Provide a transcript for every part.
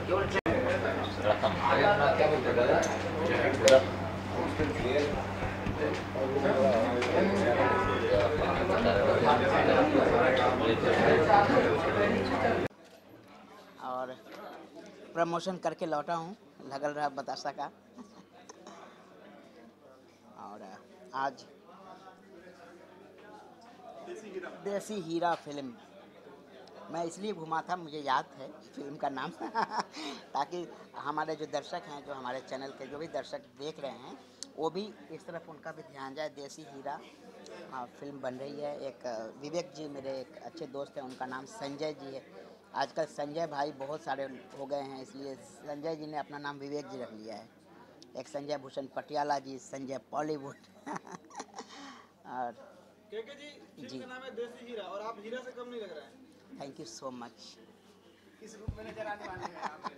और प्रमोशन करके लौटा हूँ लगल रहा बतासा का। और आज देसी हीरा फिल्म मैं इसलिए घुमा था, मुझे याद है फिल्म का नाम ताकि हमारे जो दर्शक हैं, जो हमारे चैनल के जो भी दर्शक देख रहे हैं, वो भी इस तरफ उनका भी ध्यान जाए। देसी हीरा फिल्म बन रही है। एक विवेक जी मेरे एक अच्छे दोस्त हैं, उनका नाम संजय जी है। आजकल संजय भाई बहुत सारे हो गए हैं, इसलिए संजय जी ने अपना नाम विवेक जी रख लिया है। एक संजय भूषण पटियाला जी, संजय बॉलीवुड और केके जी, फिल्म का नाम है देसी हीरा और आप हीरा से कम नहीं लग रहे हैं। Thank you so much. किस रूप में नजर आने वाले हैं आप?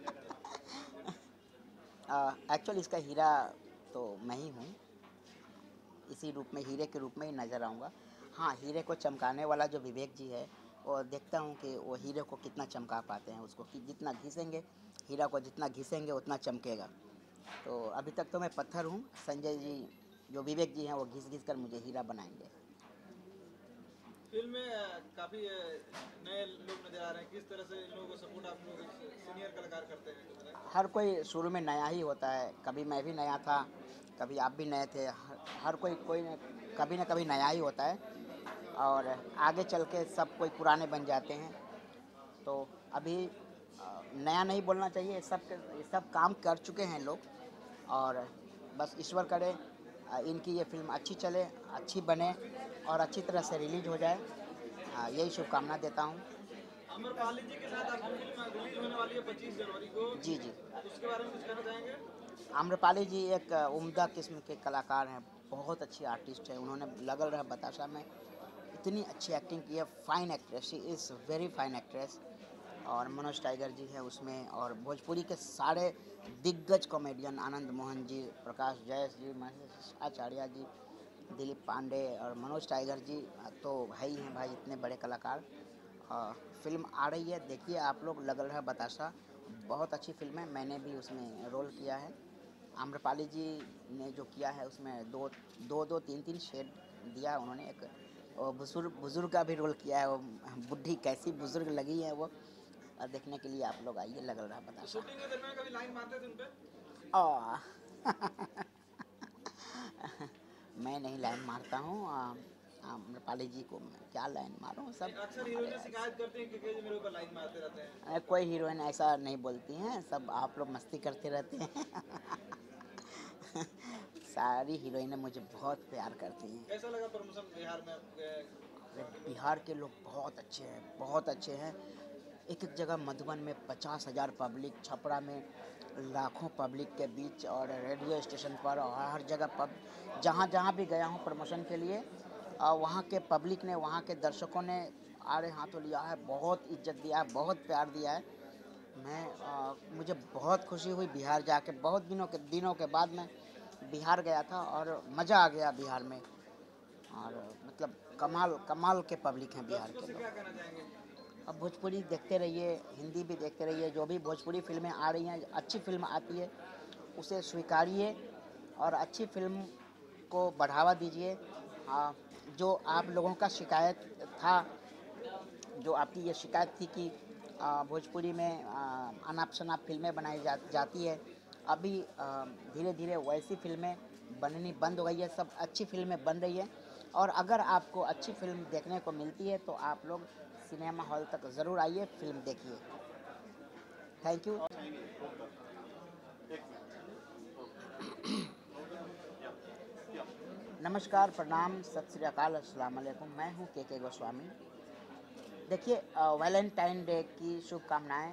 एक्चुअली इसका हीरा तो मैं ही हूँ, इसी रूप में हीरे के रूप में ही नज़र आऊँगा। हाँ, हीरे को चमकाने वाला जो विवेक जी है, और देखता हूँ कि वो हीरे को कितना चमका पाते हैं, उसको कि जितना घिसेंगे, हीरा को जितना घिसेंगे उतना चमकेगा। तो अभी तक तो मैं पत्थर हूँ, संजय जी जो विवेक जी हैं वो घिस घिस कर मुझे हीरा बनाएंगे। फिल्म में काफ़ी नए लोग नजर आ रहे हैं, किस तरह से इन लोगों को सपोर्ट आप लोग सीनियर कलाकार करते हैं? हर कोई शुरू में नया ही होता है, कभी मैं भी नया था, कभी आप भी नए थे। हर कोई कभी ना कभी नया ही होता है, और आगे चल के सब कोई पुराने बन जाते हैं। तो अभी नया नहीं बोलना चाहिए, सब काम कर चुके हैं लोग, और बस ईश्वर करे इनकी ये फिल्म अच्छी चले, अच्छी बने और अच्छी तरह से रिलीज हो जाए, यही शुभकामना देता हूँ। आम्रपाली जी के साथ आपकी फिल्म रिलीज होने वाली है 25 जनवरी को। जी, उसके बारे में कुछ कहना चाहेंगे? आम्रपाली जी एक उम्दा किस्म के कलाकार हैं, बहुत अच्छी आर्टिस्ट है। उन्होंने लगल रहा बताशा में इतनी अच्छी एक्टिंग की है। Fine actress, she is very fine actress. और मनोज टाइगर जी है उसमें, और भोजपुरी के सारे दिग्गज कॉमेडियन, आनंद मोहन जी, प्रकाश जैस जी, महेश आचार्य जी, दिलीप पांडे और मनोज टाइगर जी तो है ही हैं भाई, इतने बड़े कलाकार। फिल्म आ रही है, देखिए आप लोग, लगल रहा बताशा बहुत अच्छी फिल्म है। मैंने भी उसमें रोल किया है। आम्रपाली जी ने जो किया है उसमें दो तीन शेड दिया उन्होंने। एक बुजुर्ग का भी रोल किया है, वो बुढ़ी कैसी बुजुर्ग लगी है वो, देखने के लिए आप लोग आइए, लगल रहा बताशा। शूटिंग के दरमियान कभी लाइन मारते थे उन पे? मैं नहीं लाइन मारता हूँ, आम्रपाली जी को मैं क्या लाइन मारूँ, सब अक्सर हीरोइन शिकायत करते हैं कि केके जी मेरे ऊपर लाइन मारते रहते हैं। कोई हीरोइन ऐसा नहीं बोलती हैं, सब आप लोग मस्ती करते रहते हैं। सारी हीरोइनें मुझे बहुत प्यार करती हैं। कैसा लगा प्रमोशन बिहार में? बिहार के लोग बहुत अच्छे हैं, बहुत अच्छे हैं। एक एक जगह मधुबन में 50,000 पब्लिक, छपरा में लाखों पब्लिक के बीच, और रेडियो स्टेशन पर, और हर जगह जहाँ जहाँ भी गया हूँ प्रमोशन के लिए, वहाँ के पब्लिक ने, वहाँ के दर्शकों ने आड़े हाथों लिया है, बहुत इज्जत दिया है, बहुत प्यार दिया है। मुझे बहुत खुशी हुई बिहार जाके। बहुत दिनों के बाद मैं बिहार गया था और मज़ा आ गया बिहार में, और मतलब कमाल के पब्लिक हैं बिहार के लोग। अब भोजपुरी देखते रहिए, हिंदी भी देखते रहिए, जो भी भोजपुरी फिल्में आ रही हैं, अच्छी फिल्म आती है उसे स्वीकारिए और अच्छी फिल्म को बढ़ावा दीजिए। जो आप लोगों का शिकायत था, जो आपकी ये शिकायत थी कि भोजपुरी में अनाप शनाप फिल्में बनाई जाती है, अभी धीरे धीरे वैसी फिल्में बननी बंद हो गई है, सब अच्छी फिल्में बन रही है। और अगर आपको अच्छी फिल्म देखने को मिलती है तो आप लोग सिनेमा हॉल तक ज़रूर आइए, फिल्म देखिए। Thank you. नमस्कार, प्रणाम, सत श्री अकाल, अस्सलाम वालेकुम। मैं हूँ केके गोस्वामी। देखिए, वैलेंटाइन डे की शुभकामनाएं।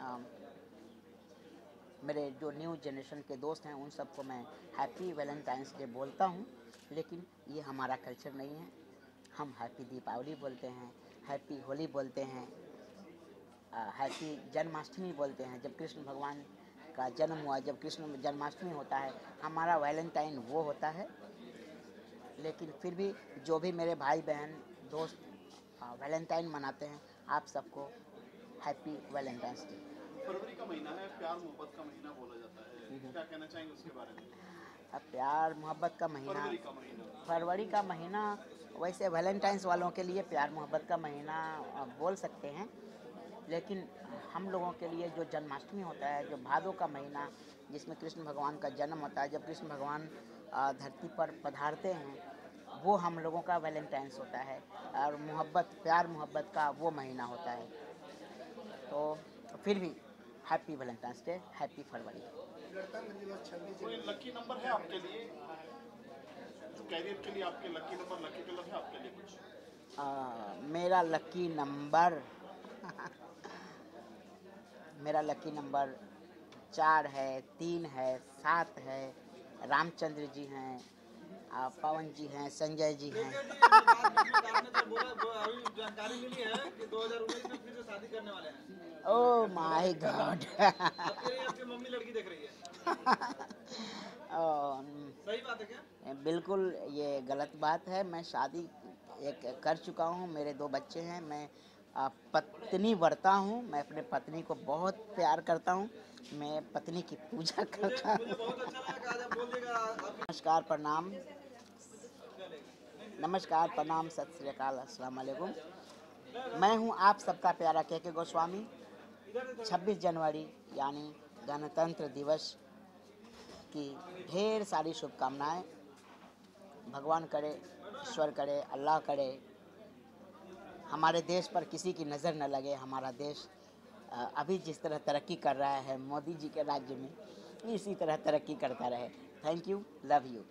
मेरे जो न्यू जनरेशन के दोस्त हैं उन सबको मैं हैप्पी वैलेंटाइंस डे बोलता हूं, लेकिन ये हमारा कल्चर नहीं है। हम हैप्पी दीपावली बोलते हैं, हैप्पी होली बोलते हैं, हैप्पी जन्माष्टमी बोलते हैं। जब कृष्ण भगवान का जन्म हुआ, जब कृष्ण जन्माष्टमी होता है, हमारा वैलेंटाइन वो होता है। लेकिन फिर भी जो भी मेरे भाई बहन दोस्त वैलेंटाइन मनाते हैं, आप सबको हैप्पी वैलेंटाइंस डे। फरवरी का महीना है, प्यार मोहब्बत का महीना बोला जाता है, क्या कहना चाहेंगे उसके बारे में? अब प्यार मोहब्बत का महीना, फरवरी का महीना। फरवरी का महीना वैसे वैलेंटाइंस वालों के लिए प्यार मोहब्बत का महीना बोल सकते हैं, लेकिन हम लोगों के लिए जो जन्माष्टमी होता है, जो भादों का महीना जिसमें कृष्ण भगवान का जन्म होता है, जब कृष्ण भगवान धरती पर पधारते हैं, वो हम लोगों का वैलेंटाइंस होता है और मोहब्बत प्यार मोहब्बत का वो महीना होता है। तो फिर भी हैप्पी वैलेंटाइंस डे, हैप्पी फरवरी। कोई लकी नंबर है आपके लिए, कैरियर के लिए? आपके लकी नंबर, लकी कलर है आपके लिए कुछ? मेरा लकी नंबर मेरा लकी नंबर 4 है, 3 है, 7 है, रामचंद्र जी हैं, पवन जी हैं, संजय जी हैं। अभी जानकारी मिली है कि 2019 में फिर से शादी करने वाले हैं। Oh my God. आपकी मम्मी लड़की देख रही है। सही बात है क्या? बिल्कुल ये गलत बात है। मैं शादी एक कर चुका हूँ, मेरे 2 बच्चे हैं, मैं पत्नी व्रता हूँ, मैं अपने पत्नी को बहुत प्यार करता हूँ, मैं पत्नी की पूजा करता मुझे हूँ। बहुत अच्छा लगा कि आज आप बोल देगा आपकी नमस्कार प्रणाम, नमस्कार प्रणाम, सत श्री अकाल, अस्सलाम वालेकुम। मैं हूँ आप सबका प्यारा के गोस्वामी। 26 जनवरी यानी गणतंत्र दिवस की ढेर सारी शुभकामनाएं। भगवान करे, ईश्वर करे, अल्लाह करे हमारे देश पर किसी की नज़र न लगे। हमारा देश अभी जिस तरह तरक्की कर रहा है मोदी जी के राज्य में, इसी तरह तरक्की करता रहे। Thank you, love you.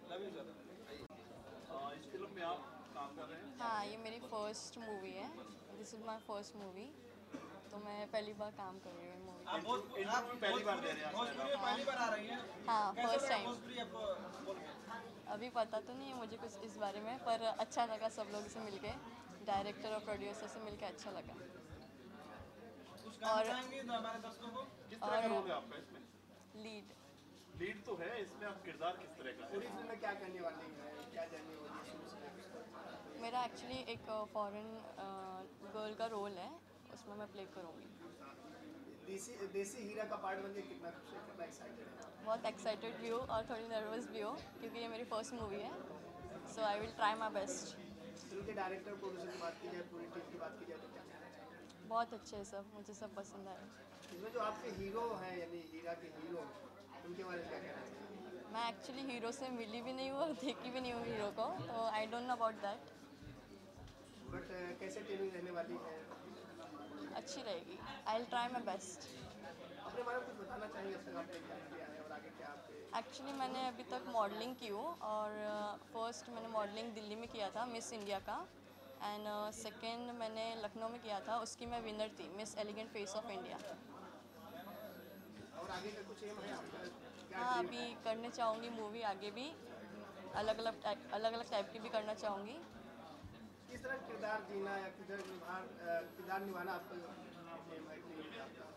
इस फिल्म में आप काम कर रहे हैं? हाँ, ये मेरी फर्स्ट मूवी है। This is my first movie, तो मैं पहली बार काम कर रही हूँ मूवी। आप पहली बार दे रहे हैं? भोजपुरी में पहली बार आ रही हैं। हाँ, फर्स्ट टाइम। भोजपुरी आपको बोल के अभी पता तो नहीं है मुझे कुछ इस बारे में, पर अच्छा लगा सब लोगों से मिलके, डायरेक्टर और प्रोड्यूसर से मिलके अच्छा लगा। कुछ कहना चाहेंगे हमारे दर्शकों को? किस तरह का रोल है आपका इसमें? लीड तो है इसमें, आप किरदार किस तरह का है? पूरी फिल्म में क्या करने वाली है, क्या जानने वाली है? मेरा एक्चुअली एक फॉरेन गर्ल का रोल है, उसमें मैं प्ले करूँगी। देसी हीरा का पार्ट बन के कितना एक्साइटेड है? बहुत एक्साइटेड भी हो और थोड़ी नर्वस भी हो, क्योंकि ये मेरी फर्स्ट मूवी है, so I will try my best. Film के डायरेक्टर प्रोड्यूसर की बात की जाए, पूरी टीम की बात की जाए तो क्या कहना चाहिए? बहुत अच्छे हैं सब, मुझे सब पसंद आए। इसमें जो आपके हीरो हैं, यानी हीरा के हीरो, उनके बारे में क्या कहना चाहिए? मैं एक्चुअली हीरो से मिली भी नहीं हूँ और देखी भी नहीं हूँ हीरो को, तो I don't know about that. But कैसे टीमिंग रहने वाली है? अच्छी रहेगी, I will try my best. अपने बारे में कुछ बताना चाहिए, अब तक आपने क्या किया है और आगे क्या आपके? एक्चुअली मैंने अभी तक मॉडलिंग की हूँ, और फर्स्ट मैंने मॉडलिंग दिल्ली में किया था, मिस इंडिया का, एंड सेकेंड मैंने लखनऊ में किया था, उसकी मैं विनर थी, Miss Elegant Face of India. और आगे का कुछ एम है आपका? क्या हाँ, अभी करने चाहूँगी मूवी आगे भी, अलग अलग टाइप की भी करना चाहूँगी। किस तरह किरदार जीना या किरदार निभाना आपका एम है, ड्रीम है आपका?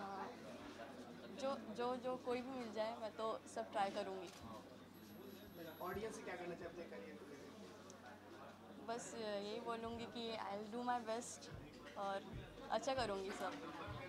जो कोई भी मिल जाए मैं तो सब ट्राई करूँगी। ऑडियंस से क्या करना चाहिए अपने करियर को लेकर? बस यही बोलूँगी कि I will do my best और अच्छा करूँगी सब।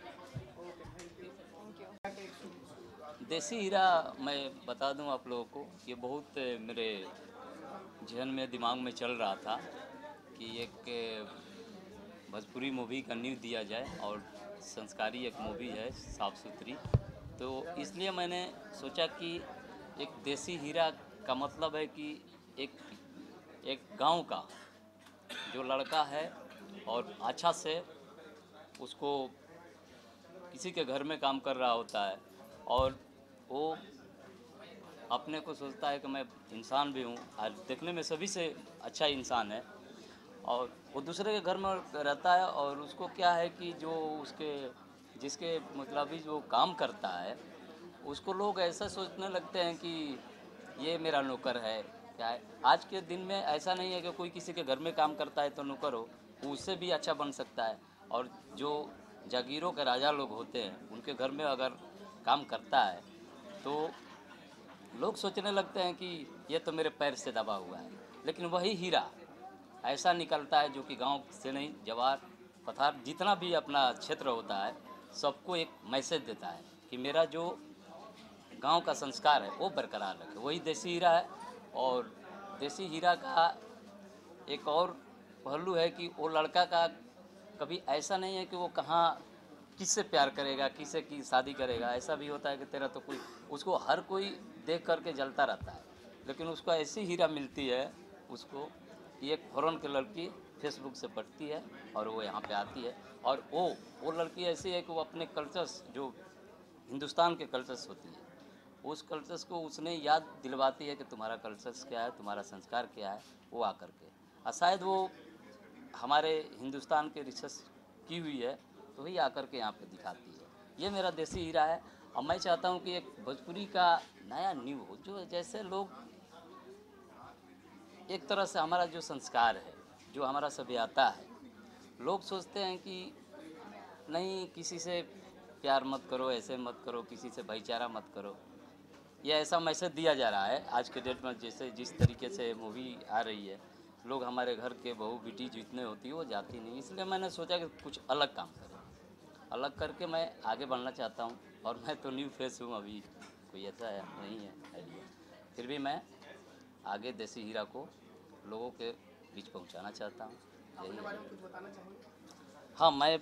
Thank you. देसी हीरा मैं बता दूं आप लोगों को, ये बहुत मेरे जहन में, दिमाग में चल रहा था कि एक भोजपुरी मूवी का न्यू दिया जाए, और संस्कारी एक मूवी है, साफ़ सुथरी, तो इसलिए मैंने सोचा कि एक देसी हीरा का मतलब है कि एक गांव का जो लड़का है और अच्छा से उसको किसी के घर में काम कर रहा होता है, और वो अपने को सोचता है कि मैं इंसान भी हूँ, और देखने में सभी से अच्छा इंसान है, और वो दूसरे के घर में रहता है, और उसको क्या है कि जो जिसके मतलब जो काम करता है, उसको लोग ऐसा सोचने लगते हैं कि ये मेरा नौकर है। क्या है, आज के दिन में ऐसा नहीं है कि कोई किसी के घर में काम करता है तो नौकर हो, वो उससे भी अच्छा बन सकता है, और जो जागीरों के राजा लोग होते हैं उनके घर में अगर काम करता है तो लोग सोचने लगते हैं कि ये तो मेरे पैर से दबा हुआ है, लेकिन वही हीरा ऐसा निकलता है जो कि गांव से नहीं, जवार पथार जितना भी अपना क्षेत्र होता है सबको एक मैसेज देता है कि मेरा जो गांव का संस्कार है वो बरकरार रखे, वही देसी हीरा है। और देसी हीरा का एक और पहलू है कि वो लड़का का कभी ऐसा नहीं है कि वो कहाँ किससे प्यार करेगा, किससे की शादी करेगा। ऐसा भी होता है कि तेरा तो कोई, उसको हर कोई देख करके जलता रहता है, लेकिन उसको ऐसी हीरा मिलती है उसको कि एक फॉरेन की लड़की फेसबुक से पढ़ती है और वो यहाँ पे आती है, और वो लड़की ऐसी है कि वो अपने कल्चर्स, जो हिंदुस्तान के कल्चर्स होती है, उस कल्चर्स को उसने याद दिलवाती है कि तुम्हारा कल्चर्स क्या है, तुम्हारा संस्कार क्या है, वो आकर के। और शायद वो हमारे हिंदुस्तान के रिसर्च की हुई है तो वही आकर के यहाँ पे दिखाती है। ये मेरा देसी हीरा है। और मैं चाहता हूँ कि एक भोजपुरी का नया न्यू हो, जो जैसे लोग एक तरह से हमारा जो संस्कार है, जो हमारा सभ्यता है, लोग सोचते हैं कि नहीं किसी से प्यार मत करो, ऐसे मत करो, किसी से भाईचारा मत करो। ये ऐसा मैसेज दिया जा रहा है आज के डेट में, जैसे जिस तरीके से मूवी आ रही है, लोग हमारे घर के बहू बेटी जितने होती है वो जाती नहीं। इसलिए मैंने सोचा कि कुछ अलग काम करें, अलग करके मैं आगे बढ़ना चाहता हूँ। और मैं तो न्यू फेस हूँ, अभी कोई ऐसा है नहीं है आइडिया, फिर भी मैं आगे देसी हीरा को लोगों के बीच पहुँचाना चाहता हूँ। अपने बारे में कुछ बताना चाहेंगे? हाँ, मैं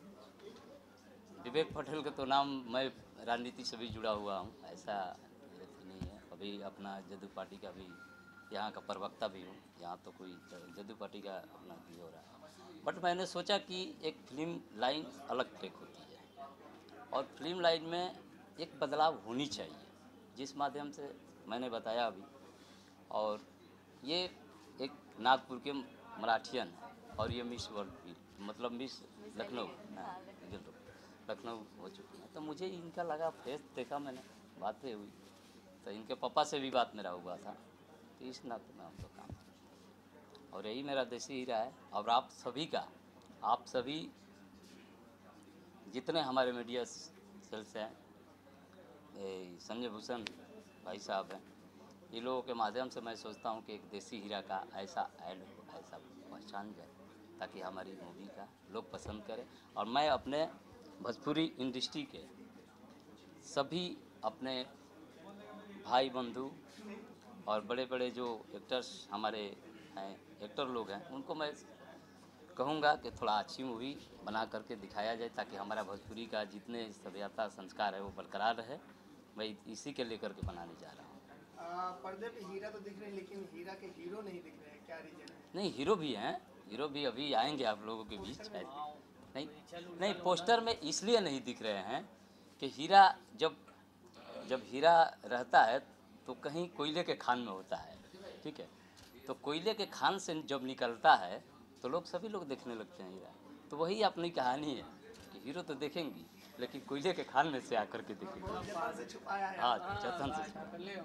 विवेक पटेल का तो नाम, मैं राजनीति से भी जुड़ा हुआ हूँ, ऐसा नहीं है। अभी अपना जदयू पार्टी का भी यहाँ का प्रवक्ता भी हूँ, यहाँ तो कोई जदयू पार्टी का अपना भी हो रहा है। बट मैंने सोचा कि एक फिल्म लाइन अलग टेक होती है और फिल्म लाइन में एक बदलाव होनी चाहिए, जिस माध्यम से मैंने बताया अभी। और ये एक नागपुर के मराठियन है और ये मिस वर्ल्ड भी, मतलब मिस लखनऊ, लखनऊ हो चुकी है। तो मुझे इनका लगा, फेस देखा मैंने, बातें हुई, तो इनके पापा से भी बात मेरा हुआ था, तो इस नाते मैं उनको काम किया। और यही मेरा देसी हीरा है। और आप सभी का, आप सभी जितने हमारे मीडिया सेल्स हैं, संजय भूषण भाई साहब हैं, ये लोगों के माध्यम से मैं सोचता हूँ कि एक देसी हीरा का ऐसा ऐड हो, ऐसा पहचान जाए, ताकि हमारी मूवी का लोग पसंद करें। और मैं अपने भोजपुरी इंडस्ट्री के सभी अपने भाई बंधु और बड़े बड़े जो एक्टर्स हमारे हैं, एक्टर लोग हैं, उनको मैं कहूँगा कि थोड़ा अच्छी मूवी बना करके दिखाया जाए, ताकि हमारा भोजपुरी का जितने सभ्यता संस्कार है वो बरकरार रहे। मैं इसी के लेकर के बनाने जा रहा हूँ। पर्दे पे हीरा तो दिख रहे हैं, लेकिन हीरा के हीरो नहीं दिख रहे हैं, क्या रीजन है? नहीं, हीरो भी हैं, हीरो भी अभी आएंगे आप लोगों के बीच। नहीं नहीं, पोस्टर में इसलिए नहीं दिख रहे हैं कि हीरा जब हीरा रहता है तो कहीं कोयले के खान में होता है, ठीक है। तो कोयले के खान से जब निकलता है तो लोग, सभी लोग देखने लगते हैं हीरा। तो वही अपनी कहानी है कि हीरो तो देखेंगी, लेकिन कोयले के खान में से आकर के देखेंगे। हाँ, जतन से।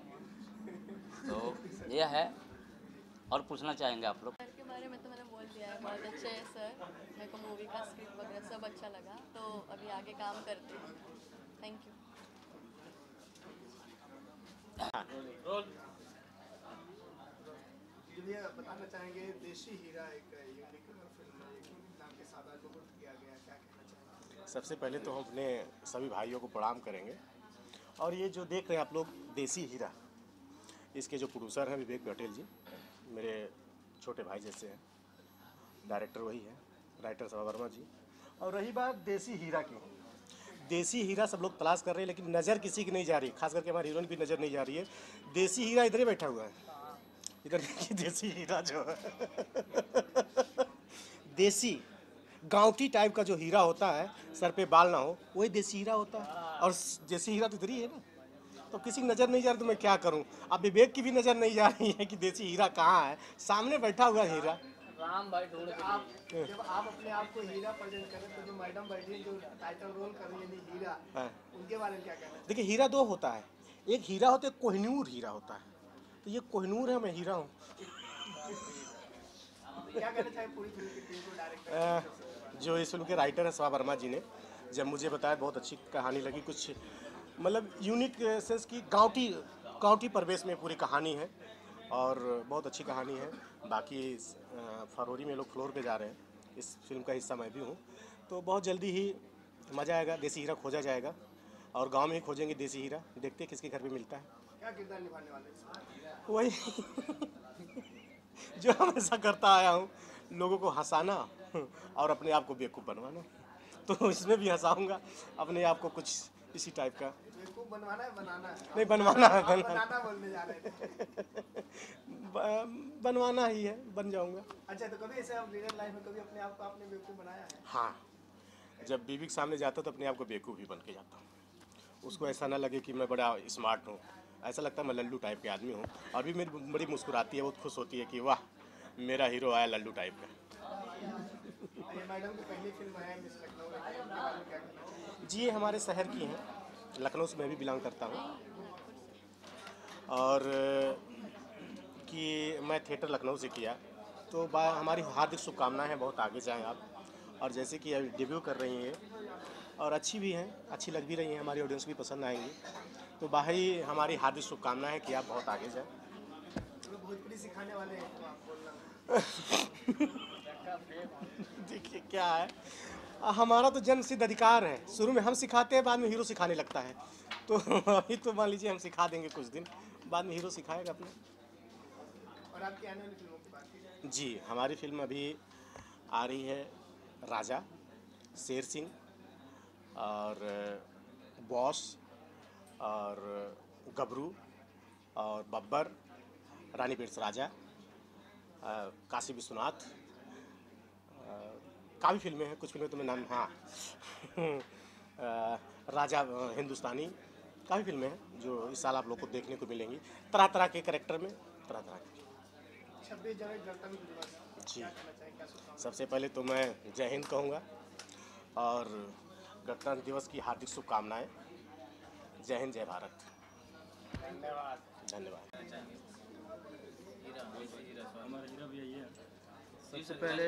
तो यह है। और पूछना चाहेंगे आप लोग? सर के बारे में तो मैंने बोल दिया है, बहुत अच्छे हैं सर, मेरे को मूवी का स्क्रिप्ट वगैरह सब अच्छा लगा, तो अभी आगे काम करते हैं। Thank you. ये बताना चाहेंगे, देशी हीरा एक यूनिक फिल्म है, नाम के साथ आज लोगों किया गया, क्या कहना चाहेंगे? सबसे पहले तो हम अपने सभी भाइयों को प्रणाम करेंगे। और ये जो देख रहे हैं आप लोग देसी हीरा, इसके जो प्रोड्यूसर हैं विवेक पटेल जी, मेरे छोटे भाई जैसे हैं। डायरेक्टर वही है, राइटर सवा वर्मा जी। और रही बात देसी हीरा की, देसी हीरा सब लोग तलाश कर रहे हैं, लेकिन नज़र किसी की नहीं जा रही, खास करके हमारे हीरोइन की नज़र नहीं जा रही है। देसी हीरा इधर ही बैठा हुआ है, इधर देखिए देसी हीरा जो है देसी गांवटी टाइप का जो हीरा होता है, सर पे बाल ना हो, वही देसी हीरा होता है। और देसी हीरा तो इधर ही है ना, तो किसी की नज़र नहीं जा रही तो मैं क्या करूं। अब विवेक की भी नज़र नहीं जा रही है कि देसी हीरा कहाँ है, सामने बैठा हुआ हीरा। राम भाई ढूंढ आप जब आप अपने आप को हीरा प्रेजेंट करें, तो जो मैडम बैठी है, जो टाइटल रोल कर रही है हीरा, उनके बारे में क्या कहना है? देखिए, हीरा दो होता है, एक हीरा होता है कोहिनूर हीरा होता है, तो ये कोहिनूर है, मैं हीरा हूँ। क्या कहना चाहिए पूरी फिल्म की टीम को, डायरेक्टर जो इस फिल्म के राइटर हैं सवा वर्मा जी ने जब मुझे बताया, बहुत अच्छी कहानी लगी, कुछ मतलब यूनिक सेंस की गांवटी परिवेश में पूरी कहानी है और बहुत अच्छी कहानी है। बाकी फरवरी में लोग फ्लोर पे जा रहे हैं, इस फिल्म का हिस्सा मैं भी हूँ, तो बहुत जल्दी ही मज़ा आएगा। देसी हीरा खोजा जाएगा और गांव में ही खोजेंगे देसी हीरा, देखते हैं किसके घर पे मिलता है। क्या किरदार निभाने वाले हैं? वही जो हमेशा करता आया हूँ, लोगों को हंसाना और अपने आप को बेवकूफ़ बनवाना। तो इसमें भी हंसाऊंगा अपने आप को, कुछ इसी टाइप का। बेवकूफ बनवाना है बनाना है? नहीं, बनवाना है, आप बनाना बोलने जा रहे थे। बनवाना ही है, बन जाऊंगा। अच्छा, तो कभी ऐसे आप रियल लाइफ में कभी अपने आप को आपने बेवकूफ बनाया है? हाँ, जब बीवी के सामने जाता तो अपने आप को बेवकूफ़ ही बन के जाता हूँ। उसको ऐसा ना लगे कि मैं बड़ा स्मार्ट हूँ, ऐसा लगता है मैं लल्लू टाइप के आदमी हूँ। अभी मेरी बड़ी मुस्कुराती है, बहुत खुश होती है कि वाह मेरा हीरो आया लल्लू टाइप का। ये मैडम की पहली फिल्म है मिस लखनऊ, इसके बारे में क्या कहना चाहिए? जी, ये हमारे शहर की हैं, लखनऊ से मैं भी बिलोंग करता हूँ। और कि मैं थिएटर लखनऊ से किया, तो हमारी हार्दिक शुभकामनाएं हैं, बहुत आगे जाएं आप। और जैसे कि अभी डेब्यू कर रही हैं और अच्छी भी हैं, अच्छी लग भी रही हैं, हमारी ऑडियंस भी पसंद आएंगी। तो भाई हमारी हार्दिक शुभकामनाएं हैं कि आप बहुत आगे जाएं। तो भोजपुरी सिखाने वाले हैं तो आप बोलना। देखिए क्या है, हमारा तो जन्म सिद्ध अधिकार है, शुरू में हम सिखाते हैं, बाद में हीरो सिखाने लगता है। तो अभी तो मान लीजिए हम सिखा देंगे कुछ दिन, बाद में हीरो सिखाएगा अपने। और आपकी आने वाली फिल्मों की बात की? जी, हमारी फिल्म अभी आ रही है राजा, शेर सिंह और बॉस और गबरू और बब्बर, रानी पेट्स राजा, काशी विश्वनाथ, काफ़ी फिल्में हैं, कुछ फिल्में तो मैं नाम, हाँ राजा हिंदुस्तानी, काफ़ी फिल्में हैं जो इस साल आप लोग को देखने को मिलेंगी, तरह तरह के कैरेक्टर में, तरह तरह के। 26 जनवरी गणतंत्र दिवस, जी, क्या कहना चाहिए, क्या शुभकामनाएं? सबसे पहले तो मैं जय हिंद कहूँगा और गणतंत्र दिवस की हार्दिक शुभकामनाएं। जय हिंद, जय भारत। धन्यवाद। धन्यवाद। हमारा हीरा भी यही है। सबसे पहले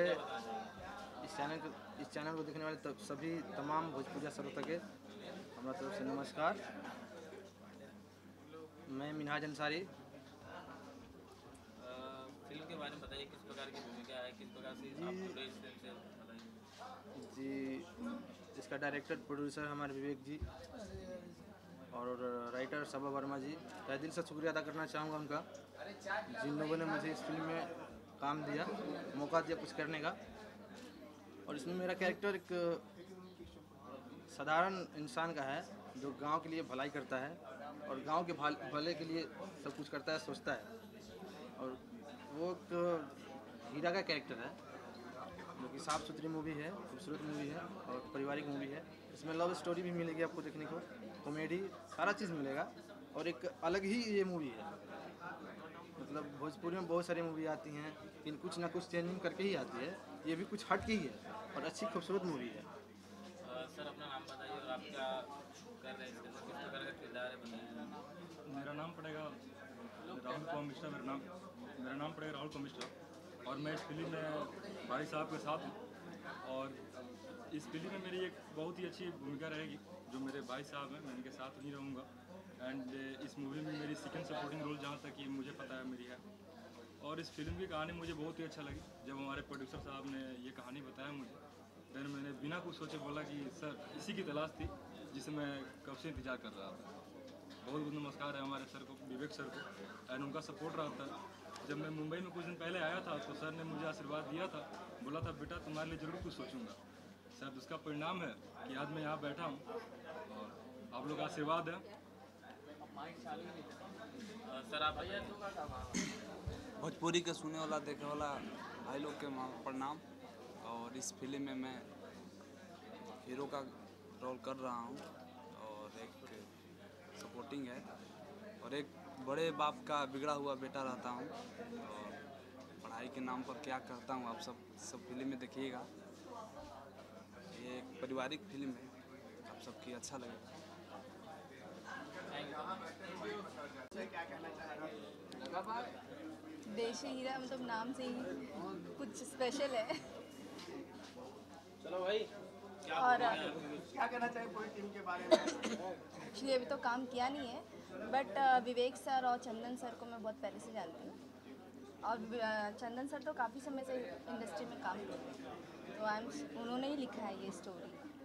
इस चैनल को देखने वाले सभी तमाम भोजपुरिया श्रोता के हमारा तरफ से नमस्कार। मैं मिनहाज अंसारी। फिल्म के बारे में बताइए, किस प्रकार की भूमिका है, किस प्रकार से आप जुड़े इस फिल्म से, बताइए। जी, इसका डायरेक्टर प्रोड्यूसर हमारे विवेक जी और राइटर सबा वर्मा जी, तहे दिल से शुक्रिया अदा करना चाहूँगा उनका, जिन लोगों ने मुझे इस फिल्म में काम दिया, मौका दिया कुछ करने का। और इसमें मेरा कैरेक्टर एक साधारण इंसान का है जो गांव के लिए भलाई करता है और गांव के भले के लिए सब कुछ करता है, सोचता है। और वो एक हीरा का कैरेक्टर है जो कि साफ़ सुथरी मूवी है, खूबसूरत मूवी है और पारिवारिक मूवी है। इसमें लव स्टोरी भी मिलेगी आपको देखने को, कॉमेडी, सारा चीज़ मिलेगा और एक अलग ही ये मूवी है। मतलब भोजपुरी में बहुत सारी मूवी आती हैं लेकिन कुछ ना कुछ चेंजिंग करके ही आती है, ये भी कुछ हट के ही है और अच्छी खूबसूरत मूवी है। सर अपना नाम बताइए और आप क्या कर रहे हैं इसके अंदर, किस प्रकार का किरदार है, बताइए। मेरा नाम पड़ेगा राहुल कुमार मिश्रा, मेरा नाम पड़ेगा राहुल कुमार मिश्रा और मैं इस फिल्म में भाई साहब के साथ हूँ। और इस फिल्म में मेरी एक बहुत ही अच्छी भूमिका रहेगी, जो मेरे भाई साहब हैं, मैं इनके साथ ही रहूँगा। एंड इस मूवी में मेरी सेकंड सपोर्टिंग रोल जहाँ तक कि मुझे पता है मेरी है। और इस फिल्म की कहानी मुझे बहुत ही अच्छा लगी। जब हमारे प्रोड्यूसर साहब ने ये कहानी बताया मुझे, फिर मैंने बिना कुछ सोचे बोला कि सर इसी की तलाश थी जिसे मैं कब से इंतज़ार कर रहा था। बहुत बहुत नमस्कार है हमारे सर को, विवेक सर को, एंड उनका सपोर्ट रहा था। जब मैं मुंबई में कुछ दिन पहले आया था तो सर ने मुझे आशीर्वाद दिया था, बोला था बेटा तुम्हारे लिए ज़रूर कुछ सोचूंगा। शायद उसका परिणाम है कि आज मैं यहाँ बैठा हूँ और आप लोग आशीर्वाद है। सर आप बताइए। भोजपुरी के सुने वाला देखे वाला भाई लोग के प्रणाम। और इस फिल्म में मैं हीरो का रोल कर रहा हूँ और एक सपोर्टिंग है और एक बड़े बाप का बिगड़ा हुआ बेटा रहता हूँ और पढ़ाई के नाम पर क्या करता हूँ आप सब फिल्म में देखिएगा। ये एक पारिवारिक फिल्म है, आप सबकी अच्छा लगेगा। क्या कहना चाहेंगे? देशी हीरा मतलब नाम से ही कुछ स्पेशल है। चलो भाई, और क्या कहना चाहिए पूरी टीम के बारे में? एक्चुअली अभी तो काम किया नहीं है, बट विवेक सर और चंदन सर को मैं बहुत पहले से जानती हूँ और चंदन सर तो काफ़ी समय से इंडस्ट्री में काम कर रहे हैं, तो उन्होंने ही लिखा है ये स्टोरी।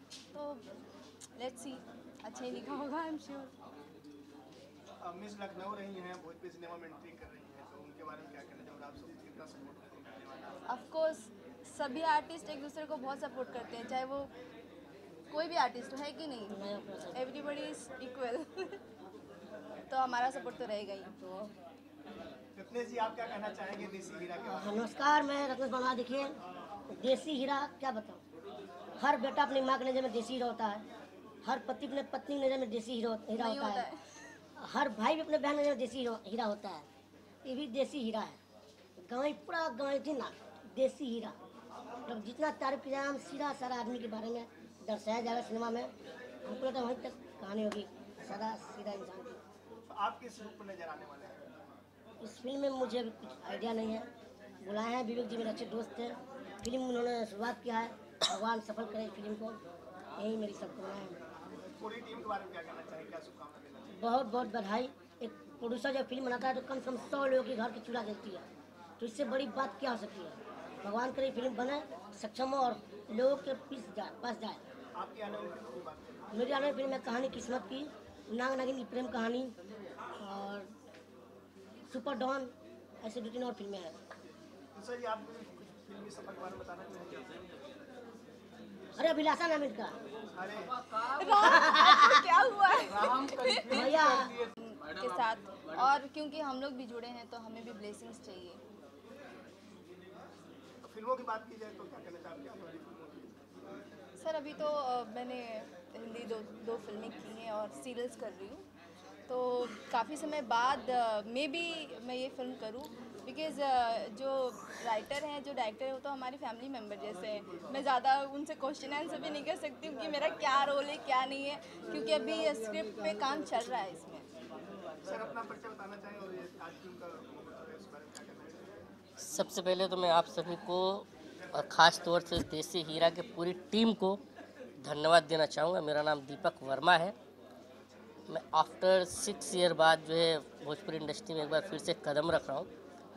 तो लेट्स सी, अच्छा ही लिखा होगा I am sure. Miss Lucknow रही हैं, भोजपुरी सिनेमा में एंट्री कर रही हैं, तो उनके बारे में क्या कहना चाहोगे? आप सब कितना सपोर्ट करने वाला है? ऑफ कोर्स सभी आर्टिस्ट एक दूसरे को बहुत सपोर्ट करते हैं, चाहे वो कोई भी आर्टिस्ट हो, है कि नहीं? Everybody is equal. तो हमारा सपोर्ट तो रहेगा ही। रत्नेश जी, आप क्या कहना चाहेंगे देसी हीरा के बारे में? नमस्कार, मैं रत्नेश वर्मा। देखिए, देसी हीरा क्या बताऊँ, हर बेटा अपनी माँ की नज़र में देसी हीरा होता है, हर पति अपने पत्नी की नज़र में देसी हीरा होता है, हर भाई भी अपने बहन की नज़र में देसी हीरा होता है। ये भी देसी हीरा है। गाँव पूरा गाँव थी ना, देसी हीरा। मतलब जितना तारीफ किया हम सीधा सारा आदमी के बारे में दर्शाया जाएगा सिनेमा में। हमको लगता है वहीं तक कहानी होगी, सादा सीधा इंसान की। तो आप किस रूप में नजर आने वाले हैं? इस फिल्म में मुझे अभी कुछ आइडिया नहीं है। बुलाए हैं विवेक जी, मेरे अच्छे दोस्त हैं। फिल्म उन्होंने शुरुआत किया है, भगवान सफल करे फिल्म को, यही मेरी शुभकामनाएं हैं। पूरी टीम के बारे में क्या कहना चाहिए, क्या शुभकामना देना चाहिए? बहुत बहुत बधाई। एक प्रोड्यूसर जब फिल्म बनाता है तो कम से कम 100 लोगों के घर की चूल्हा जलती है, तो इससे बड़ी बात क्या हो सकती है? भगवान करे फिल्म बने, सक्षम हो और लोगों के पास जाए। आपकी आने वाली फिल्म की बात करें? मेरी आने वाली फिल्म है कहानी किस्मत की, नाग नागिन की प्रेम कहानी और सुपर डॉन, ऐसे 2-3 और फिल्में हैं। सर जी, आप कुछ फिल्मी सफर के बारे में बताना चाहेंगे? अरे अभिलाषा नाम इनका। अरे क्या हुआ भैया के साथ, और क्योंकि हम लोग भी जुड़े हैं तो हमें भी ब्लेसिंग्स चाहिए। फिल्मों की बात की जाए तो क्या कहना चाहेंगे आप हमारी फिल्मों की? सर अभी तो मैंने हिंदी दो फिल्में की हैं और सीरियल्स कर रही हूँ, तो काफ़ी समय बाद मे बी मैं ये फिल्म करूँ, बिकॉज़ जो राइटर हैं, जो डायरेक्टर है, वो तो हमारी फैमिली मेम्बर जैसे हैं। मैं ज़्यादा उनसे क्वेश्चन आंसर भी नहीं कर सकती हूँ कि मेरा क्या रोल है क्या नहीं है, क्योंकि अभी स्क्रिप्ट पे काम चल रहा है इसमें। सर अपना परिचय बताना चाहें और ये आज फिल्म का इस बारे में क्या कहना है? सबसे पहले तो मैं आप सभी को और ख़ास तौर से देसी हीरा के पूरी टीम को धन्यवाद देना चाहूँगा। मेरा नाम दीपक वर्मा है। मैं आफ्टर 6 ईयर बाद जो है भोजपुरी इंडस्ट्री में एक बार फिर से कदम रख रहा हूँ,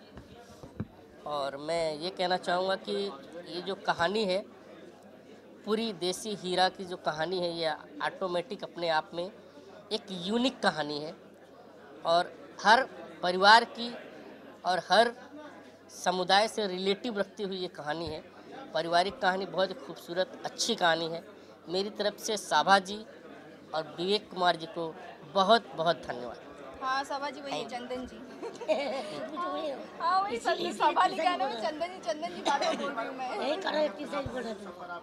और मैं ये कहना चाहूँगा कि ये जो कहानी है, पूरी देसी हीरा की जो कहानी है, ये ऑटोमेटिक अपने आप में एक यूनिक कहानी है, और हर परिवार की और हर समुदाय से रिलेटिव रखती हुई ये कहानी है। पारिवारिक कहानी बहुत ही खूबसूरत अच्छी कहानी है। मेरी तरफ से साभा जी और विवेक कुमार जी को बहुत बहुत धन्यवाद। हाँ साभा जी वही चंदन जी। हाँ वही साभा लिखा है ना, चंदन जी बात बोल रही हूँ मैं।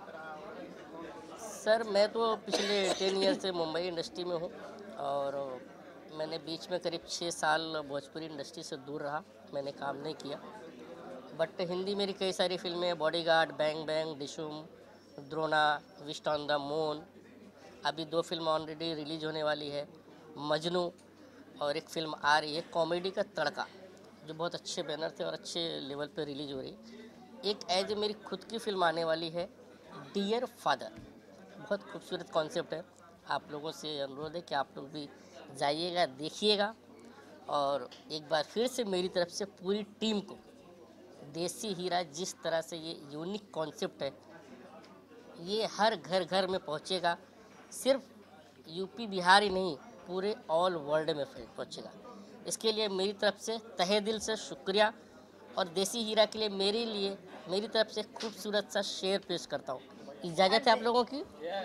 सर मैं तो पिछले 10 ईयर से मुंबई इंडस्ट्री में हूँ, और मैंने बीच में करीब 6 साल भोजपुरी इंडस्ट्री से दूर रहा, मैंने काम नहीं किया। बट हिंदी मेरी कई सारी फिल्में, bodyguard, bang bang, Dishoom, Drona, twist on the moon, अभी 2 फिल्म ऑलरेडी रिलीज होने वाली है, मजनू, और एक फिल्म आ रही है कॉमेडी का तड़का, जो बहुत अच्छे बैनर थे और अच्छे लेवल पे रिलीज हो रही है। एक एज मेरी खुद की फिल्म आने वाली है, डियर फादर, बहुत खूबसूरत कॉन्सेप्ट है। आप लोगों से अनुरोध है कि आप लोग भी जाइएगा, देखिएगा, और एक बार फिर से मेरी तरफ से पूरी टीम को, देसी हीरा जिस तरह से ये यूनिक कॉन्सेप्ट है, ये हर घर घर में पहुंचेगा, सिर्फ यूपी बिहार ही नहीं, पूरे ऑल वर्ल्ड में पहुंचेगा। इसके लिए मेरी तरफ से तहे दिल से शुक्रिया, और देसी हीरा के लिए मेरी तरफ से खूबसूरत सा शेर पेश करता हूँ। इजाज़त है आप लोगों की?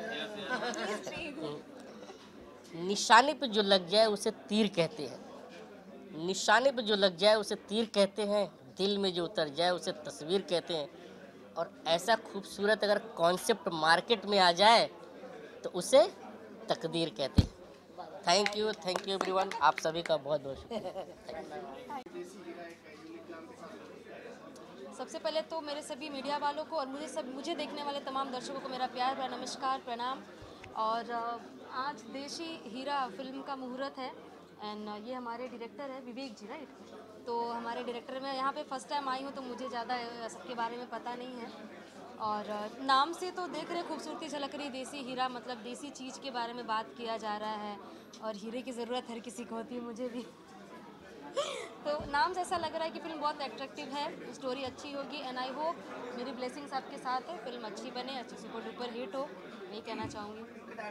निशाने पे जो लग जाए उसे तीर कहते हैं, निशाने पे जो लग जाए उसे तीर कहते हैं, दिल में जो उतर जाए उसे तस्वीर कहते हैं, और ऐसा खूबसूरत अगर कॉन्सेप्ट मार्केट में आ जाए तो उसे तकदीर कहते हैं। थैंक यू एवरीवन, आप सभी का बहुत बहुत शुक्रिया। सबसे पहले तो मेरे सभी मीडिया वालों को और मुझे देखने वाले तमाम दर्शकों को मेरा प्यार भरा नमस्कार, प्रणाम। और आज देशी हीरा फिल्म का मुहूर्त है, एंड ये हमारे डायरेक्टर है विवेक जी, राइट? तो हमारे डायरेक्टर, मैं यहाँ पे फर्स्ट टाइम आई हूँ, तो मुझे ज़्यादा सबके बारे में पता नहीं है, और नाम से तो देख रहे खूबसूरती झलक रही, देसी हीरा मतलब देसी चीज़ के बारे में बात किया जा रहा है, और हीरे की ज़रूरत हर किसी को होती है, मुझे भी। तो नाम से ऐसा लग रहा है कि फिल्म बहुत अट्रैक्टिव है, स्टोरी अच्छी होगी, एंड आई होप मेरी ब्लेसिंग्स आपके साथ है, फिल्म अच्छी बने, अच्छी सुपर डुपर हिट हो, यही कहना चाहूँगी।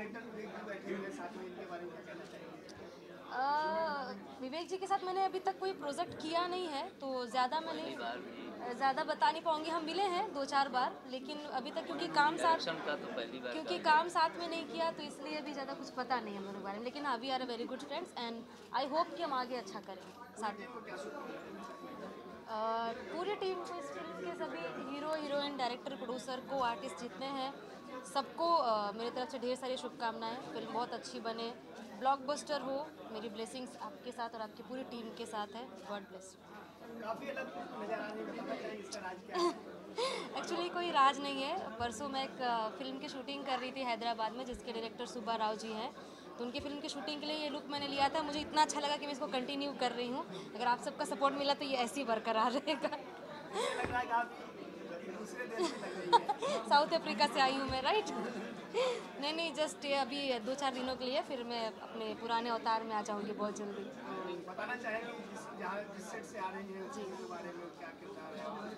विवेक जी के साथ मैंने अभी तक कोई प्रोजेक्ट किया नहीं है, तो ज़्यादा मैं नहीं ज़्यादा बता नहीं पाऊँगी। हम मिले हैं 2-4 बार, लेकिन अभी तक क्योंकि काम साथ में नहीं किया, तो इसलिए अभी ज़्यादा कुछ पता नहीं हम लोगों के बारे में। लेकिन हाँ, we are a very good friends and I hope कि हम आगे अच्छा करेंगे साथ में। पूरी टीम को, इस फिल्म के सभी hero heroine, director, producer, co artist जितने हैं, सबको मेरी तरफ से ढेर सारी शुभकामनाएं। फिल्म बहुत अच्छी बने, ब्लॉकबस्टर हो। मेरी ब्लेसिंग्स आपके साथ और आपकी पूरी टीम के साथ है। God bless. काफी अलग नजर आ रही है, बताना चाहिए इसका राज क्या है? एक्चुअली कोई राज नहीं है। परसों मैं एक फिल्म की शूटिंग कर रही थी हैदराबाद में, जिसके डायरेक्टर सुब्बा राव जी हैं। तो उनकी फिल्म की शूटिंग के लिए ये लुक मैंने लिया था। मुझे इतना अच्छा लगा कि मैं इसको कंटिन्यू कर रही हूँ। अगर आप सबका सपोर्ट मिला तो ये ऐसे ही बरकरार रहेगा। साउथ अफ्रीका से आई हूँ मैं, राइट? नहीं, जस्ट अभी 2-4 दिनों के लिए, फिर मैं अपने पुराने अवतार में आ जाऊँगी बहुत जल्दी। बताना चाहेंगे जिस सेट से आ रही है उसके बारे में क्या किरदार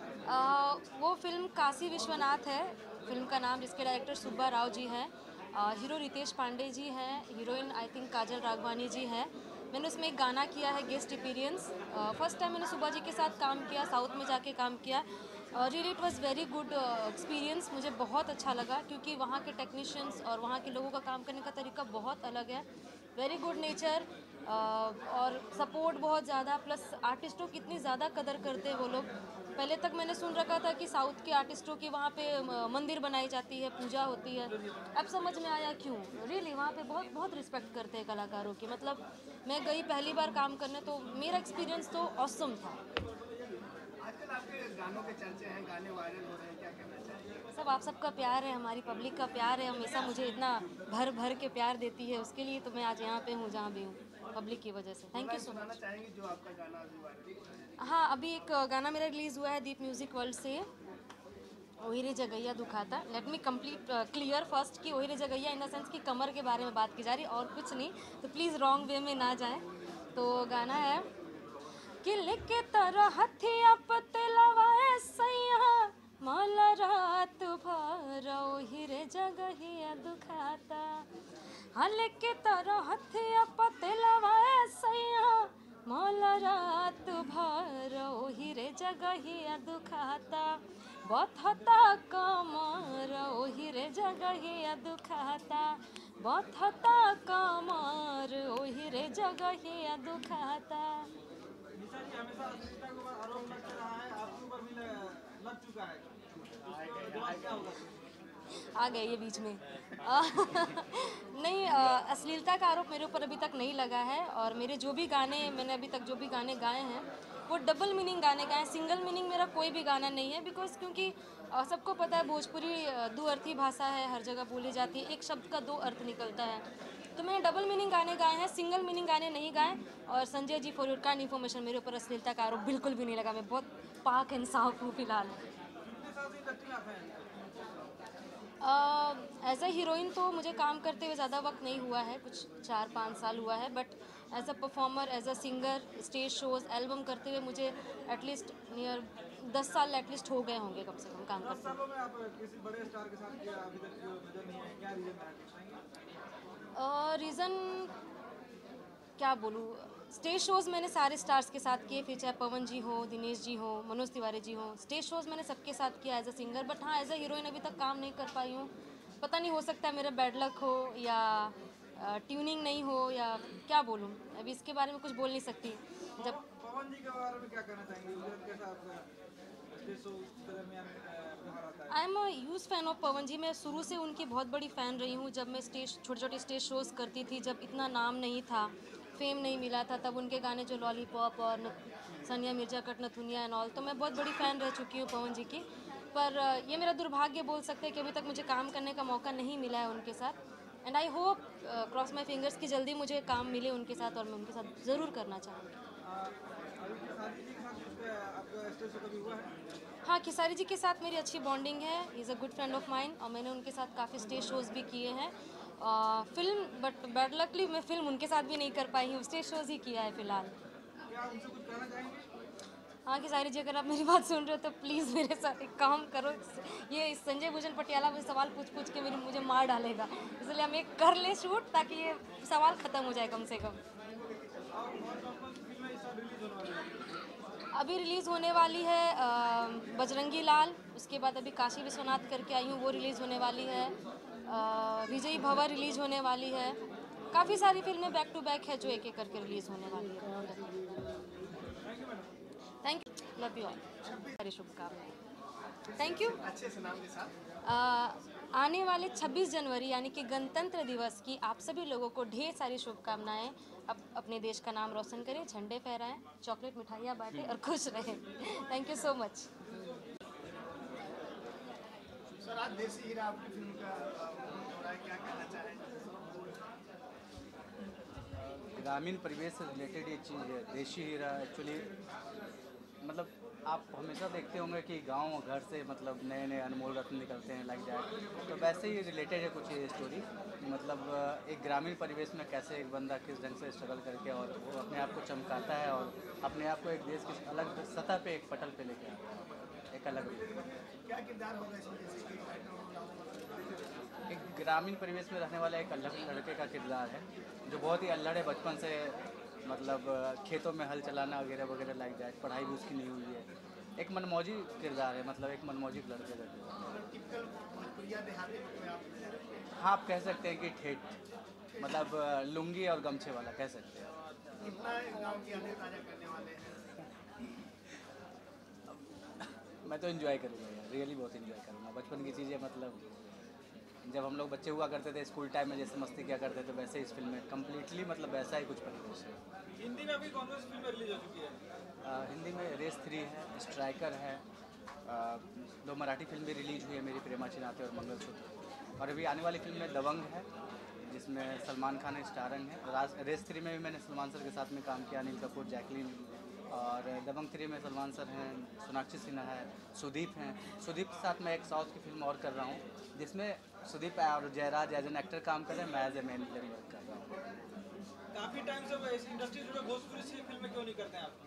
है? वो फिल्म काशी विश्वनाथ है फिल्म का नाम, जिसके डायरेक्टर सुब्बा राव जी हैं। हीरो रितेश पांडे जी हैं, heroine I think Kajal Raghwani ji हैं। मैंने उसमें एक गाना किया है गेस्ट अपीयरेंस। फर्स्ट टाइम मैंने सुब्बा जी के साथ काम किया, साउथ में जाके काम किया। Really it was very good experience. मुझे बहुत अच्छा लगा, क्योंकि वहाँ के टेक्नीशियंस और वहाँ के लोगों का काम करने का तरीका बहुत अलग है। वेरी गुड नेचर और सपोर्ट बहुत ज़्यादा, प्लस आर्टिस्टों की इतनी ज़्यादा कदर करते हैं वो लोग। पहले तक मैंने सुन रखा था कि साउथ के आर्टिस्टों की वहाँ पे मंदिर बनाई जाती है, पूजा होती है। अब समझ में आया क्यों। रियली वहाँ पे बहुत बहुत रिस्पेक्ट करते हैं कलाकारों की। मतलब मैं गई पहली बार काम करने, तो मेरा एक्सपीरियंस तो ऑसम था। आजकल आपके गानों के चर्चे हैं, गाने वायरल हो रहे हैं, क्या कहना चाहिए? सब आप सबका प्यार है, हमारी पब्लिक का प्यार है। हमेशा मुझे इतना भर भर के प्यार देती है, उसके लिए तो मैं आज यहाँ पे हूँ जहाँ भी हूँ, पब्लिक की वजह से। Thank you so much. चाहेंगे जो आपका गाना अभी वायरल हो रहा है? हाँ, अभी एक गाना मेरा रिलीज़ हुआ है दीप म्यूज़िक वर्ल्ड से, ओहिरे जगैया दुखाता। Let me complete clear first कि ओहिरे जगैया इन द सेंस कि कमर के बारे में बात की जा रही, और कुछ नहीं, तो प्लीज़ रॉन्ग वे में ना जाएं। तो गाना है कि लिखे तरह हथिया पतलवाए सैया माला रात भर ओहिरे जगैया दुखाता। हाँ, लिखे तरह हथिया पतलवाए सैया माला रात भर ओहिरे जगैया दुखाता। बथता कमर ओहिरे जगैया दुखाता। बथता कमर ओहिरे जगैया दुखाता। निशा जी, हमेशा अश्लीलता के ऊपर आरोप लगता रहा है, आपके ऊपर भी लग चुका है, उसका जवाब क्या होगा? आ गए ये बीच में। नहीं, अश्लीलता का आरोप मेरे ऊपर अभी तक नहीं लगा है। और मेरे जो भी गाने, मैंने अभी तक जो भी गाने गाए हैं, वो डबल मीनिंग गाने गाए हैं। सिंगल मीनिंग मेरा कोई भी गाना नहीं है, बिकॉज क्योंकि सबको पता है भोजपुरी दो अर्थी भाषा है, हर जगह बोली जाती है, एक शब्द का 2 अर्थ निकलता है। तो मैंने डबल मीनिंग गाने गाए हैं, सिंगल मीनिंग गाने नहीं गाए। और Sanjay ji, for your kind information, मेरे ऊपर अश्लीलता का आरोप बिल्कुल भी नहीं लगा। मैं बहुत पाक एंड साफ हूँ फिलहाल। एज अ हीरोइन तो मुझे काम करते हुए ज़्यादा वक्त नहीं हुआ है, कुछ 4-5 साल हुआ है। But as a performer, as a singer, stage shows, album करते हुए मुझे एटलीस्ट नियर 10 साल एटलीस्ट हो गए होंगे कम से कम काम करते। 10 सालों में आप किसी बड़े स्टार के साथ किया, अभी तक नजर नहीं आया, क्या रीजन है? रीज़न क्या बोलूँ, स्टेज शोज़ मैंने सारे स्टार्स के साथ किए, फिर चाहे पवन जी हो, दिनेश जी हो, मनोज तिवारी जी हो। स्टेज शोज़ मैंने सबके साथ किया एज अ सिंगर। बट हाँ, एज अ हीरोइन अभी तक काम नहीं कर पाई हूँ। पता नहीं, हो सकता है मेरा बैड लक हो या ट्यूनिंग नहीं हो, या क्या बोलूँ, अभी इसके बारे में कुछ बोल नहीं सकती। जब पवन जी के बारे में क्या कहना चाहेंगे? कैसा आपका स्टेज शो के दरमियान व्यवहार आता है? I am a huge fan of Pawan ji. मैं शुरू से उनकी बहुत बड़ी फ़ैन रही हूँ। जब मैं छोटे छोटे स्टेज शोज़ करती थी, जब इतना नाम नहीं था, फेम नहीं मिला था, तब उनके गाने जो लॉलीपॉप और सनिया मिर्जा कट नथुनिया एंड ऑल, तो मैं बहुत बड़ी फ़ैन रह चुकी हूँ पवन जी की। पर ये मेरा दुर्भाग्य बोल सकते हैं कि अभी तक मुझे काम करने का मौका नहीं मिला है उनके साथ। And I hope, cross my fingers, कि जल्दी मुझे काम मिले उनके साथ और मैं उनके साथ ज़रूर करना चाहूँगी। हाँ, खेसारी जी के साथ मेरी अच्छी बॉन्डिंग है। Is a good friend of mine, और मैंने उनके साथ काफ़ी स्टेज शोज़ भी किए हैं। फिल्म, बट बैड लकली मैं फ़िल्म उनके साथ भी नहीं कर पाई हूँ, स्टेज शोज़ ही किया है फ़िलहाल। क्या उनसे कुछ कहना चाहेंगे? हाँ कि सारी जी, अगर आप मेरी बात सुन रहे हो तो प्लीज़ मेरे साथ एक काम करो। ये संजय भूषण पटियाला मुझे सवाल पूछ पूछ के मुझे मार डालेगा, इसलिए हम एक कर ले शूट ताकि ये सवाल ख़त्म हो जाए कम से कम। अभी रिलीज़ होने वाली है बजरंगी लाल, उसके बाद अभी काशी विश्वनाथ करके आई हूँ, वो रिलीज़ होने वाली है। विजयी भवा रिलीज़ होने वाली है। काफ़ी सारी फिल्में बैक टू बैक है जो एक एक करके रिलीज़ होने वाली है। Thank you, love you all, सारी शुभकामनाएं। Thank you. अच्छे से नाम के साथ आने वाले 26 जनवरी यानी कि गणतंत्र दिवस की आप सभी लोगों को ढेर सारी शुभकामनाएं। अपने देश का नाम रोशन करें, झंडे फहराएं, चॉकलेट मिठाइयाँ बांटें और खुश रहें। Thank you so much. Sir, आज देसी हीरा आपकी फिल्म का हो रहा है, क्या कहना चाहेंगे? ग्रामीण परिवेश से रिलेटेड ये चीज़ है। देशी हीरा एक्चुअली मतलब आप हमेशा देखते होंगे कि गांव और घर से मतलब नए नए अनमोल रत्न निकलते हैं लाइक दैट। तो वैसे ही रिलेटेड है कुछ ये स्टोरी, मतलब एक ग्रामीण परिवेश में कैसे एक बंदा किस ढंग से स्ट्रगल करके और वो अपने आप को चमकाता है और अपने आप को एक देश की अलग सतह पे एक पटल पे लेके आता है, एक अलग क्या किरदार होगा इसमें? जैसे कि एक ग्रामीण परिवेश में रहने वाला एक अलग लड़के का किरदार है जो बहुत ही अल्हड़ है बचपन से, मतलब खेतों में हल चलाना वगैरह वगैरह लाइक दैट। पढ़ाई भी उसकी नहीं हुई है। एक मनमौजी किरदार है, मतलब एक मनमौजी लड़के का किरदार। हाँ, आप कह सकते हैं कि ठेठ, मतलब लुंगी और गमछे वाला कह सकते हैं। कितना गांव की यादें ताजा करने वाले हैं? मैं तो एंजॉय करूँगा यार, रियली बहुत एंजॉय करूँगा। बचपन की चीज़ें, मतलब जब हम लोग बच्चे हुआ करते थे स्कूल टाइम में जैसे मस्ती किया करते थे वैसे इस फिल्म में कम्प्लीटली मतलब वैसा ही कुछ परिवेश है। हिंदी में अभी कौन सी फिल्म रिलीज हो चुकी है? हिंदी में रेस 3 है, स्ट्राइकर है, 2 मराठी फिल्म भी रिलीज हुई है मेरी, प्रेमाची नाते और मंगलसूत्र। और अभी आने वाली फिल्म में दबंग है जिसमें सलमान खान स्टारंग है। रेस 3 में भी मैंने सलमान सर के साथ में काम किया, अनिल कपूर, जैकलीन। और दबंग 3 में सलमान सर हैं, सोनाक्षी सिन्हा है, सुदीप हैं। सुदीप के साथ मैं एक साउथ की फिल्म और कर रहा हूँ जिसमें सुदीप और जयराज एज एन एक्टर काम कर रहे हैं, मैं as a main villain work कर रहा हूँ। काफी टाइम से इस इंडस्ट्री जुड़े भोजपुरी से फिल्में क्यों नहीं करते हैं आप?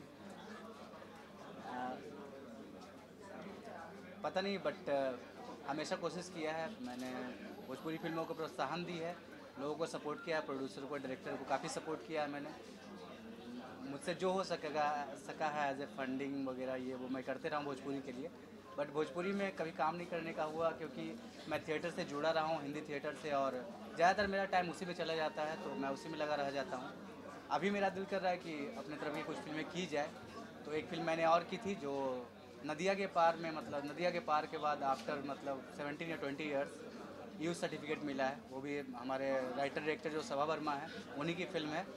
पता नहीं, बट हमेशा कोशिश किया है मैंने। भोजपुरी फिल्मों को प्रोत्साहन दी है, लोगों को सपोर्ट किया है, प्रोड्यूसर को, डायरेक्टर को काफ़ी सपोर्ट किया है मैंने। मुझसे जो हो सका है एज ए फंडिंग वगैरह ये वो मैं करते रहा हूँ भोजपुरी के लिए। बट भोजपुरी में कभी काम नहीं करने का हुआ क्योंकि मैं थिएटर से जुड़ा रहा हूँ, हिंदी थिएटर से, और ज़्यादातर मेरा टाइम उसी में चला जाता है तो मैं उसी में लगा रह जाता हूँ। अभी मेरा दिल कर रहा है कि अपने तरफ की कुछ फिल्में की जाए, तो एक फिल्म मैंने और की थी जो नदिया के पार में, मतलब नदिया के पार के बाद आफ्टर मतलब 17 या 20 ईयर्स यूथ सर्टिफिकेट मिला है। वो भी हमारे राइटर डायरेक्टर जो सभा वर्मा है उन्हीं की फिल्म है।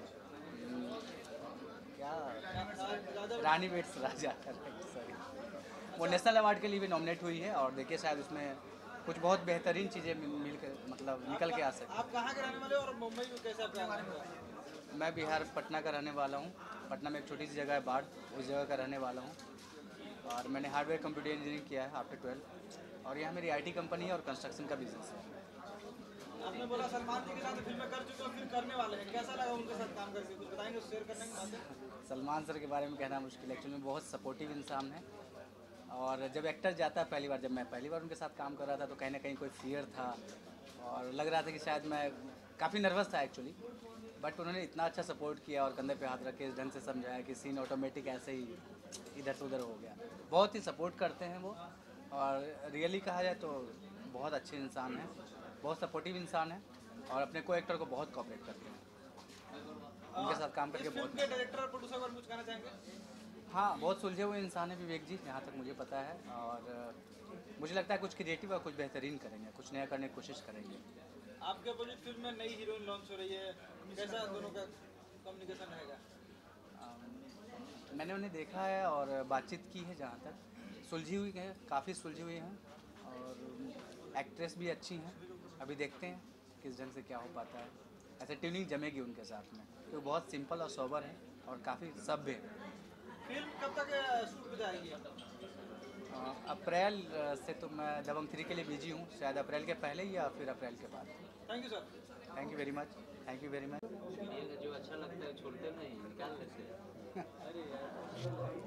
क्या रानी वेट्स राजा, सॉरी। वो नेशनल अवार्ड के लिए भी नॉमिनेट हुई है और देखिए शायद उसमें कुछ बहुत बेहतरीन चीज़ें मिल कर मतलब निकल के आ सकती। आप कहाँ के रहने वाले हो और मुंबई में कैसे आप रहने वाले हो? मैं बिहार पटना का रहने वाला हूँ। पटना में एक छोटी सी जगह है बाढ़, उस जगह का रहने वाला हूँ। और मैंने हार्डवेयर कंप्यूटर इंजीनियरिंग किया है आफ्टर 12, और यहाँ मेरी IT कंपनी है और कंस्ट्रक्शन का बिजनेस है। आपने बोला सलमान जी के साथ फिल्में कर चुके हो, फिर करने वाले हैं, कैसा लगा उनके साथ काम करके? कुछ बताएंगे, शेयर करने की बात? सलमान सर के बारे में कहना मुश्किल है, एक्चुअली में बहुत सपोर्टिव इंसान है। और जब एक्टर जाता है पहली बार, जब मैं पहली बार उनके साथ काम कर रहा था तो कहीं ना कहीं कोई फियर था और लग रहा था कि शायद मैं काफ़ी नर्वस था एक्चुअली। बट उन्होंने इतना अच्छा सपोर्ट किया और कंधे पे हाथ रख के इस ढंग से समझाया कि सीन ऑटोमेटिक ऐसे ही इधर से उधर हो गया। बहुत ही सपोर्ट करते हैं वो, और रियली कहा जाए तो बहुत अच्छे इंसान हैं, बहुत सपोर्टिव इंसान है और अपने को एक्टर को बहुत कोऑपरेट करते हैं। उनके साथ काम करके बहुत। डायरेक्टर और प्रोड्यूसर को कुछ कहना चाहेंगे? हाँ, बहुत सुलझे हुए इंसान है विवेक जी, जहाँ तक मुझे पता है। और मुझे लगता है कुछ क्रिएटिव और कुछ बेहतरीन करेंगे, कुछ नया करने की कोशिश करेंगे। आपके अपोजिट फिल्म में नई हीरोइन लॉन्च हो रही है, कैसा दोनों का कम्युनिकेशन रहेगा? मैंने उन्हें देखा है और बातचीत की है, जहाँ तक सुलझी हुई है, काफ़ी सुलझी हुई हैं और एक्ट्रेस भी अच्छी हैं। अभी देखते हैं किस ढंग से क्या हो पाता है। ऐसे ट्यूनिंग जमेगी उनके साथ में, तो बहुत सिंपल और सोबर है और काफ़ी सभ्य है। फिल्म कब तक शूट हो जाएगी? अप्रैल से तो मैं दबंग 3 के लिए बिजी हूँ, शायद अप्रैल के पहले या फिर अप्रैल के बाद। Thank you sir. Thank you very much, thank you very much. जो अच्छा लगता है छोड़ते नहीं, निकाल लेते हैं।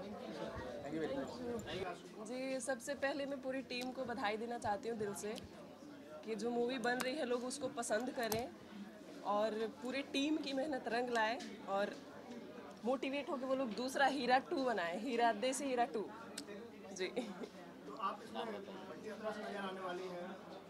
जी, सबसे पहले मैं पूरी टीम को बधाई देना चाहती हूँ दिल से कि जो मूवी बन रही है लोग उसको पसंद करें और पूरी टीम की मेहनत रंग लाए और मोटिवेट होकर वो लोग दूसरा हीरा 2 बनाए, हीरा देसी हीरा 2। जी तो आप इसमें किस तरह से नजर आने वाली हैं?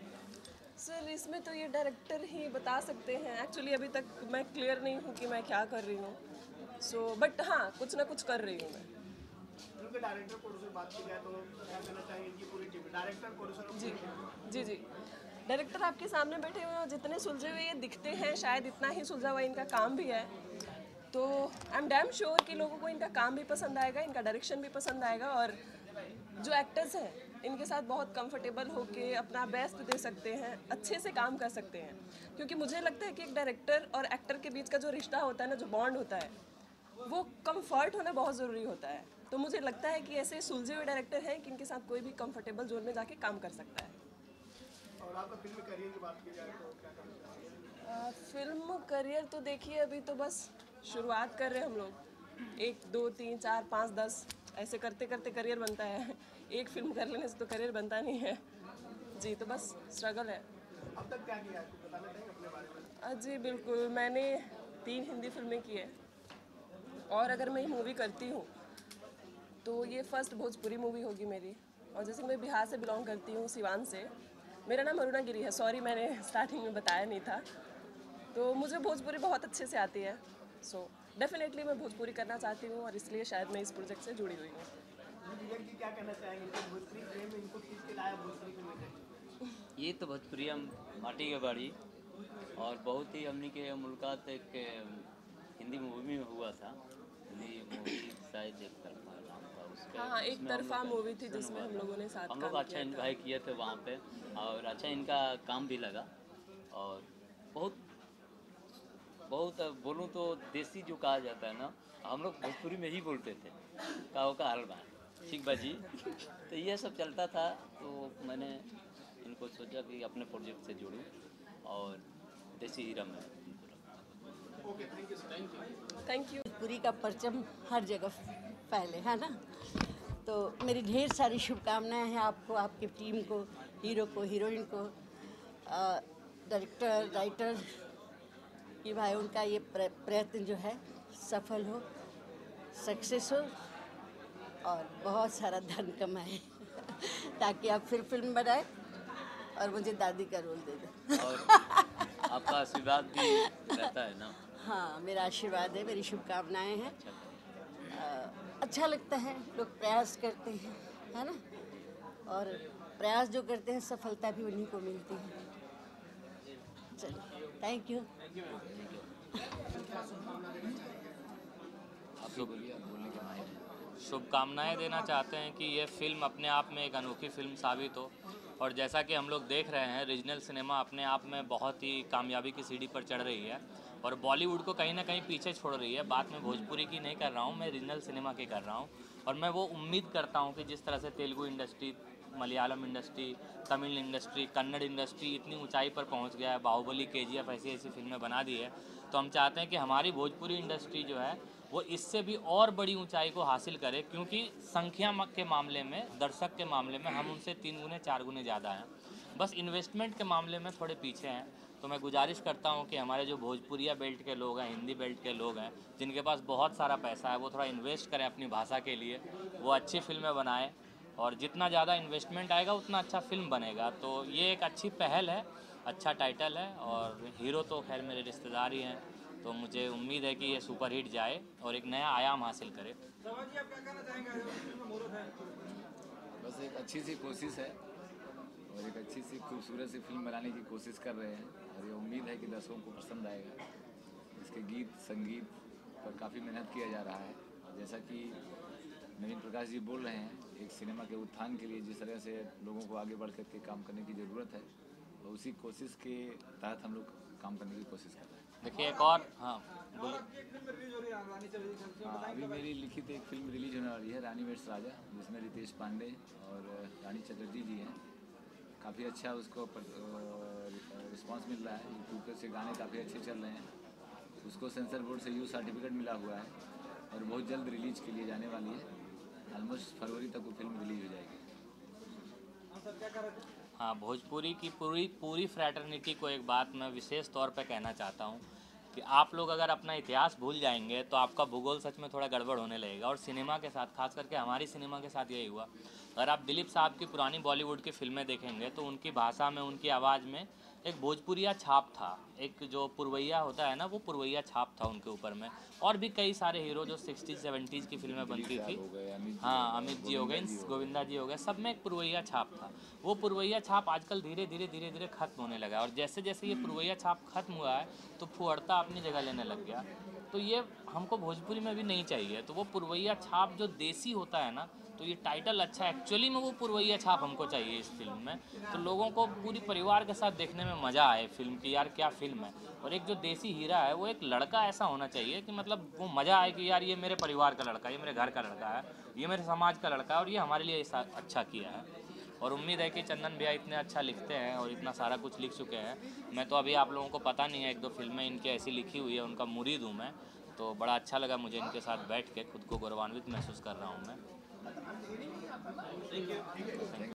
सर, इसमें तो ये डायरेक्टर ही बता सकते हैं। एक्चुअली अभी तक मैं क्लियर नहीं हूँ कि मैं क्या कर रही हूँ, बट हाँ, कुछ ना कुछ कर रही हूँ मैं। फिल्म के डायरेक्टर प्रोड्यूसर बात की जाए तो क्या कहना चाहेंगे इनकी पूरी टीम, डायरेक्टर प्रोड्यूसर? जी, डायरेक्टर आपके सामने बैठे हुए हैं, जितने सुलझे हुए ये दिखते हैं शायद इतना ही सुलझा हुआ इनका काम भी है। तो आई एम डैम श्योर कि लोगों को इनका काम भी पसंद आएगा, इनका डायरेक्शन भी पसंद आएगा और जो एक्टर्स हैं इनके साथ बहुत कंफर्टेबल होके अपना बेस्ट दे सकते हैं, अच्छे से काम कर सकते हैं। क्योंकि मुझे लगता है कि एक डायरेक्टर और एक्टर के बीच का जो रिश्ता होता है ना, जो बॉन्ड होता है, वो कंफर्ट होना बहुत ज़रूरी होता है। तो मुझे लगता है कि ऐसे सुलझे हुए डायरेक्टर हैं कि इनके साथ कोई भी कंफर्टेबल जोन में जाके काम कर सकता है। और आपका फिल्म करियर की बात की जाए तो क्या करना चाहिए? फिल्म करियर तो देखिए अभी तो बस शुरुआत कर रहे हैं हम लोग। 1 2 3 4 5 10 ऐसे करते करते करियर बनता है। एक फिल्म कर लेने से तो करियर बनता नहीं है। जी, तो बस स्ट्रगल है। अब तक क्या किया है, कुछ बताना चाहेंगे अपने बारे में? जी बिल्कुल, मैंने 3 हिंदी फिल्में की है और अगर मैं मूवी करती हूँ तो ये फर्स्ट भोजपुरी मूवी होगी मेरी। और जैसे मैं बिहार से बिलोंग करती हूँ, सिवान से। मेरा नाम अरुणा गिरी है, सॉरी मैंने स्टार्टिंग में बताया नहीं था। तो मुझे भोजपुरी बहुत अच्छे से आती है। सो डेफिनेटली मैं भोजपुरी करना चाहती हूँ और इसलिए शायद मैं इस प्रोजेक्ट से जुड़ी हुई हूँ। विवेक जी क्या कहना चाहेंगे, भोजपुरी प्रेम में इनको खींच के लाया भोजपुरी फिल्म में? ये तो भोजपुरी हम माटी के बाड़ी और बहुत ही हमने के मुलाकात एक हिंदी मूवी में हुआ था। हिंदी मूवी शायद एक तरफा नाम था उसका। हाँ, एक तरफा मूवी थी जिसमें हम लोगों ने साथ हम लोग अच्छा इन्जॉय किए थे वहाँ पे और अच्छा इनका काम भी लगा और बहुत बोलूँ तो देसी जो कहा जाता है ना, हम लोग भोजपुरी में ही बोलते थे काओ का हाल बा ठीक बाजी। तो ये सब चलता था तो मैंने इनको सोचा कि अपने प्रोजेक्ट से जुड़ूं और देसी हीरा में। Okay, thank you. भोजपुरी का परचम हर जगह फैले, है ना। तो मेरी ढेर सारी शुभकामनाएं हैं आपको, आपकी टीम को, हीरो को, हीरोइन को, डायरेक्टर, राइटर कि भाई उनका ये प्रयत्न जो है सफल हो, सक्सेस हो और बहुत सारा धन कमाए ताकि आप फिर फिल्म बनाए और मुझे दादी का रोल दे दें। और आपका आशीर्वाद भी रहता है ना? हाँ, मेरा आशीर्वाद है, मेरी शुभकामनाएं हैं। अच्छा लगता है, लोग प्रयास करते हैं, है ना, और प्रयास जो करते हैं सफलता भी उन्हीं को मिलती है। चलिए, थैंक यू। शुभकामनाएं देना चाहते हैं कि ये फिल्म अपने आप में एक अनोखी फिल्म साबित हो और जैसा कि हम लोग देख रहे हैं रीजनल सिनेमा अपने आप में बहुत ही कामयाबी की सीढ़ी पर चढ़ रही है और बॉलीवुड को कहीं ना कहीं पीछे छोड़ रही है। बात मैं भोजपुरी की नहीं कर रहा हूँ, मैं रीजनल सिनेमा की कर रहा हूँ और मैं वो उम्मीद करता हूँ कि जिस तरह से Telugu industry, Malayalam industry, Tamil industry, Kannada industry इतनी ऊंचाई पर पहुंच गया है, बाहुबली, KGF ऐसी फिल्में बना दी है, तो हम चाहते हैं कि हमारी भोजपुरी इंडस्ट्री जो है वो इससे भी और बड़ी ऊंचाई को हासिल करे क्योंकि संख्या के मामले में, दर्शक के मामले में हम उनसे 3 गुने 4 गुने ज़्यादा हैं। बस इन्वेस्टमेंट के मामले में थोड़े पीछे हैं। तो मैं गुजारिश करता हूं कि हमारे जो भोजपुरिया बेल्ट के लोग हैं, हिंदी बेल्ट के लोग हैं, जिनके पास बहुत सारा पैसा है, वो थोड़ा इन्वेस्ट करें अपनी भाषा के लिए, वो अच्छी फिल्में बनाएं और जितना ज़्यादा इन्वेस्टमेंट आएगा उतना अच्छा फिल्म बनेगा। तो ये एक अच्छी पहल है, अच्छा टाइटल है और हीरो तो खैर मेरे रिश्तेदार ही हैं, तो मुझे उम्मीद है कि ये सुपरहिट जाए और एक नया आयाम हासिल करे। बस एक अच्छी सी कोशिश है और एक अच्छी सी खूबसूरत सी फिल्म बनाने की कोशिश कर रहे हैं और ये उम्मीद है कि दर्शकों को पसंद आएगा। इसके गीत संगीत पर काफ़ी मेहनत किया जा रहा है और जैसा कि नवीन प्रकाश जी बोल रहे हैं, एक सिनेमा के उत्थान के लिए जिस तरह से लोगों को आगे बढ़ कर के काम करने की ज़रूरत है, तो उसी कोशिश के तहत हम लोग काम करने की कोशिश कर रहे हैं। देखिए एक और हाँ अभी मेरी लिखित एक फिल्म रिलीज होने वाली है, रानी वेट्स राजा, जिसमें रितेश पांडे और रानी चटर्जी जी हैं। काफ़ी अच्छा उसको रिस्पांस मिल रहा है, यूट्यूब पे से गाने काफ़ी अच्छे चल रहे हैं। उसको सेंसर बोर्ड से यू सर्टिफिकेट मिला हुआ है और बहुत जल्द रिलीज के लिए जाने वाली है। ऑलमोस्ट फरवरी तक वो फिल्म रिलीज हो जाएगी। हाँ, भोजपुरी की पूरी पूरी फ्रैटर्निटी को एक बात मैं विशेष तौर पे कहना चाहता हूँ कि आप लोग अगर अपना इतिहास भूल जाएंगे तो आपका भूगोल सच में थोड़ा गड़बड़ होने लगेगा। और सिनेमा के साथ, खास करके हमारी सिनेमा के साथ यही हुआ। अगर आप दिलीप साहब की पुरानी बॉलीवुड की फिल्में देखेंगे तो उनकी भाषा में, उनकी आवाज़ में एक भोजपुरिया छाप था, एक जो पुरवैया होता है ना, वो पुरवैया छाप था उनके ऊपर में। और भी कई सारे हीरो जो 60s 70s की फिल्में बनती थी, हाँ, अमित जी हो गए, गोविंदा जी हो गए, सब में एक पुरवैया छाप था। वो पुरवैया छाप आजकल धीरे धीरे खत्म होने लगा है। और जैसे जैसे ये पुरवैया छाप खत्म हुआ है तो फुहड़ता अपनी जगह लेने लग गया। तो ये हमको भोजपुरी में भी नहीं चाहिए। तो वो पुरवैया छाप जो देसी होता है ना, तो ये टाइटल अच्छा है, एक्चुअली में वो पुरवैया छाप हमको चाहिए इस फिल्म में। तो लोगों को पूरी परिवार के साथ देखने में मज़ा आए फिल्म की, यार क्या फिल्म है। और एक जो देसी हीरा है वो एक लड़का ऐसा होना चाहिए कि मतलब वो मज़ा आए कि यार ये मेरे परिवार का लड़का है, ये मेरे घर का लड़का है, ये मेरे समाज का लड़का है और ये हमारे लिए ऐसा अच्छा किया है। और उम्मीद है कि चंदन भैया इतने अच्छा लिखते हैं और इतना सारा कुछ लिख चुके हैं। मैं तो अभी, आप लोगों को पता नहीं है, 1-2 फिल्में इनकी ऐसी लिखी हुई है, उनका मुरीद हूँ मैं। तो बड़ा अच्छा लगा मुझे इनके साथ बैठ के, खुद को गौरवान्वित महसूस कर रहा हूँ मैं।